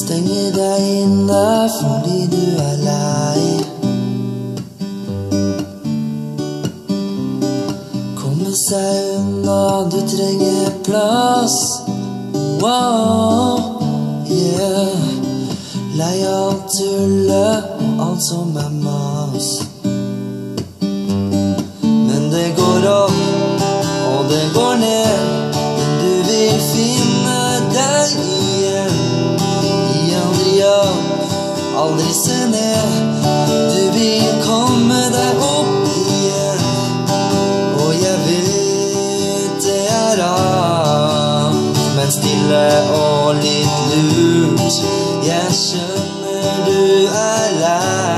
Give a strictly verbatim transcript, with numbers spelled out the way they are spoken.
Stenge deg inne fordi du er lei. Komme seg unna, du trenger plass. Wow, yeah. Lei av tullet og alt som er mas. Men det går opp, og det går ned. Men du vil finne deg igjen. I aldri opp, aldri se ned. Du vil komme deg opp igjen. Og jeg vet det er rart, men stille og litt lurt. Jeg skjønner du er lei.